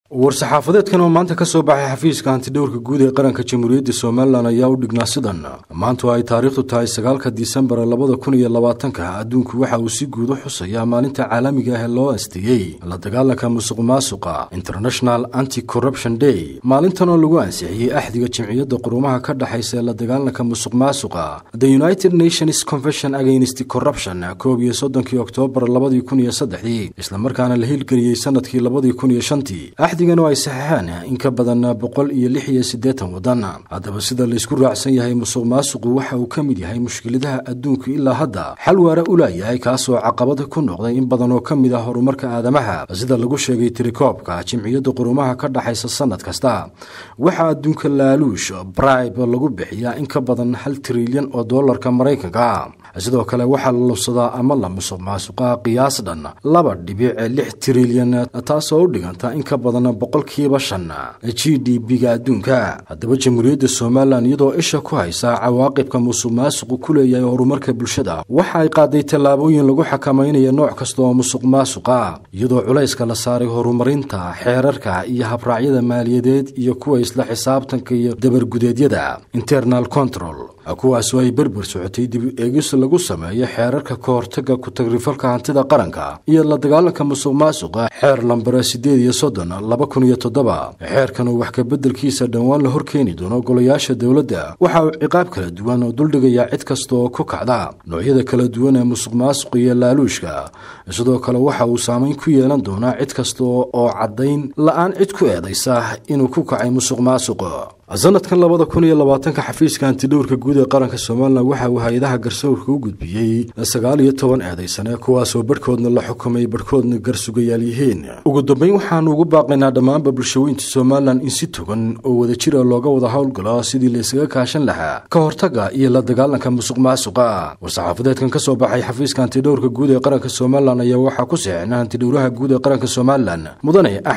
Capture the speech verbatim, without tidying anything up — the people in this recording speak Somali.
war-saxaafadeedkan oo maanta ka soo baxay xafiiska hantidhowrka guud ee qaranka jamhuuriyadda Soomaaliland ayaa u dhignaa sidan maanta ay taariikhdu tahay sagaalka Disembar labada kun iyo labaatanka adduunku waxa uu si guud u xusayaa maalinta caalamiga ah ee loo aasteeyay la dagaalanka musuqmaasuqa International Anti-Corruption Day. maalintan oo lagu ansixiyay axdiga jamciyadda quruumaha ka dhaxaysa la dagaalanka musuqmaasuqa The United Nations Convention Against Corruption koob iyo soddonkii Oktoobar labada kun iyo saddex isla markaana la hilgeliyay sanadkii labada kun iyo shan axdigan oo ay saxeexeen in ka badan boqol iyo lix iyo siddeetan wadan. haddaba sida la isku raacsan yahay musuqmaasuqu waxa uu ka mid yahay mushkiladaha adduunka ilaa hadda xal waara u leeyahay kaasoo caqabada ku noqday in badan oo ka mid ah horumarka aadamaha sida lagu sheegay tirikoobka jamciyadda quruumaha ka dhaxaysa sanad kasta. waxaa adduunka laaluush bribe lagu bixiyaa in ka badan hal trilyan oo doolarka Mareykanka. sidoo kale waxaa la lubsadaa ama la musuqmaasuqa qiyaas dhan laba dhibic lix trilyan taasoo u dhiganta in ka badan boqolkiiba shan G D P-ga adduunka. haddaba jamhuuriyadda Soomaaliland iyadoo isha ku haysa cawaaqibka musuqmaasuqu ku leeyahay horumarka bulshada waxa ay qaaday tallaabooyin lagu xakamaynayo nooc kasta oo musuqmaasuqa iyadoo culayska la saaray horumarinta xeerarka iyo habraacyada maaliyadeed iyo kuwa isla xisaabtanka iyo dabargudeedyada internal control kuwaas oo ay berber socotay dib eegis lagu sameeyo xeerarka ka hortagga ku tagrifalka hantida qaranka iyo la dagaalanka musuqmaasuqa xeer lambar sideed iyo soddon laba kun iyo toddoba. xeerkan oo wax ka beddelkiisa dhawaan la horkeeni doono golayaasha dowladda waxa uu ciqaab kala duwan oo duldhigaya cid kasta oo ku kacda noocyada kala duwan ee musuqmaasuqa iyo laaluushka. sidoo kale waxa uu saameyn ku yeelan doonaa cid kasta oo caddayn la'aan cid ku eedaysa inuu ku kacay musuqmaasuqa. sanadkan labada kun iyo labaatanka xafiiska hantidhowrka guud ee qaranka Soomaaliland waxa uu hay'adaha garsoorka u gudbiyay sagaal iyo toban eedaysane kuwaasoo barkoodna la xukumay barkoodna garsugayaal yihiin. ugu dambeyn waxaanu ugu baaqaynaa dhammaanba bulshooyinka Soomaaliland in si togan oo wada jir looga wada howlgalo sidii la isaga kaashan lahaa ka hortagga iyo la dagaalanka musuqmaasuqa. war-saxaafadeedkan ka soo baxay xafiiska hantidhowrka guud ee qaranka Soomaaliland ayaa waxaa ku saxeexnaa hantidhowraha guud ee qaranka Soomaaliland mudane